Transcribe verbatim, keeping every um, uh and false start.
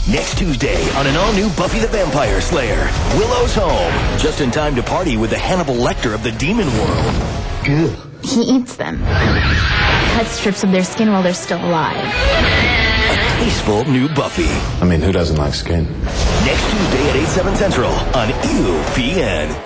Next Tuesday on an all-new Buffy the Vampire Slayer, Willow's home, just in time to party with the Hannibal Lecter of the demon world. Ew. He eats them. Cuts strips of their skin while they're still alive. A tasteful new Buffy. I mean, who doesn't like skin? Next Tuesday at eight, seven Central on E U P N.